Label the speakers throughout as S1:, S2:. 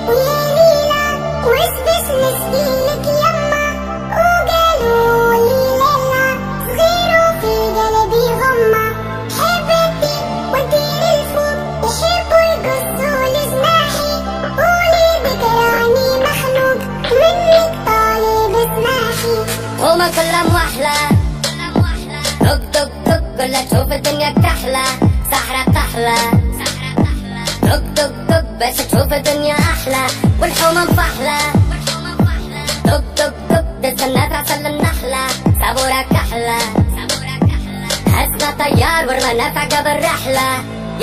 S1: ويا ليلى وسبس مسكينك يما وقالولي ليلى صغير وفي قلبي غمة حبيبتي ودي للفوق يحبوا يقصوا لجناحي قولي بكراني مخلوق منك طالب اسماحي
S2: هما كلهم وحلة دق دق دق كلها تشوف الدنيا كحلة سحرة كحلة دق دق دق بس تشوف الدنيا أحلى والحومة مفحلة دق دق دق دس الناس عسل النحلة سابورة كحلة هزنا طيار ورمانا في عقب الرحلة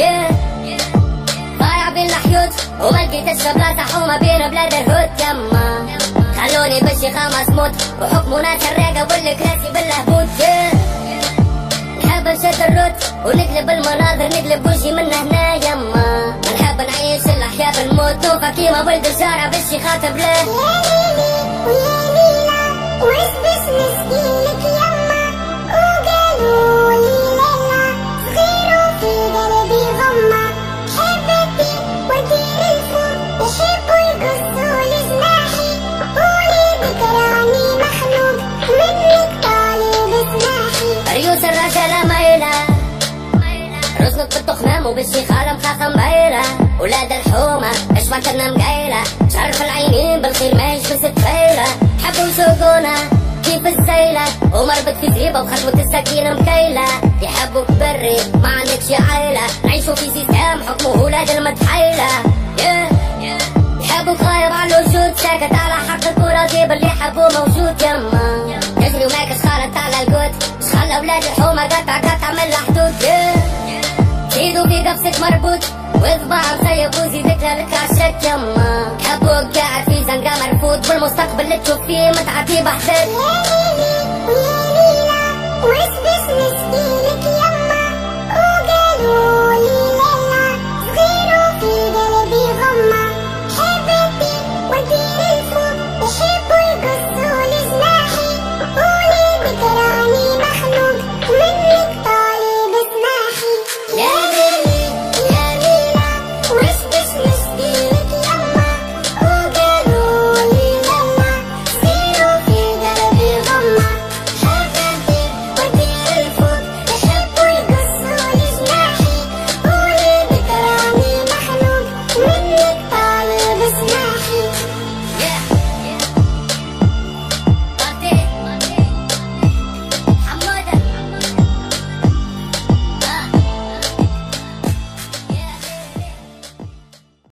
S2: ضايع بين الحيوت وما لقيتش بلاصة حومة بين بلاد الهوت يما خلوني بالشيخة مسموت وحكموا ناس الراقة والكراسي باللهبوت نحب نشد الروت ونقلب المناظر نقلب وجهي من هنا يما نحب نعيش الأحياء بالموت نوفا كيما ولد الشارع بالشيخة بلاه
S1: يا ليلي ويا ليلى وسبس مسكينك يما وقالولي ليلى صغير وفي قلبي غمة حبيبتي ودي للفوق يحبوا يقصوا لجناحي قولي بكراني مخلوق منك طالب اسماحي
S2: ريوس الرجالة مايلة رزقك بالتخمام وبالشيخة مخاخة مبايلة ولاد الحومة اش ما كنا مقايلة شرف العينين بالخير ما يشبس تفايلة حبوا يسوقونا كيف السيلة ومربط في زريبة وخطوة السكينة مكيلة يحبوك بري ما عندكش عيلة نعيشوا في سيستم حكمه ولاد المتحيلة يحبوك غايب على الوجود ساكت على حقك وراضي باللي حبوه موجود يما تجري وماكش خالط على القوت شخلى ولاد الحومة قطع من الحدود زيدوا في قفصك مربوط وصباع مسيب وزيدك لك عشاك يما حبوك قاعد في زنقة مرفوض بالمستقبل اللي تشوف فيه متعدي بحدك